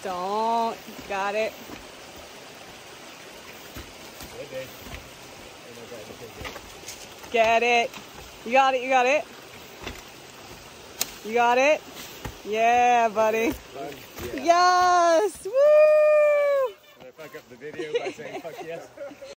Don't. Got it. Get it. You got it. You got it. You got it. Yeah, buddy. Yeah. Yes. Woo! Did I fuck up the video by saying fuck yes?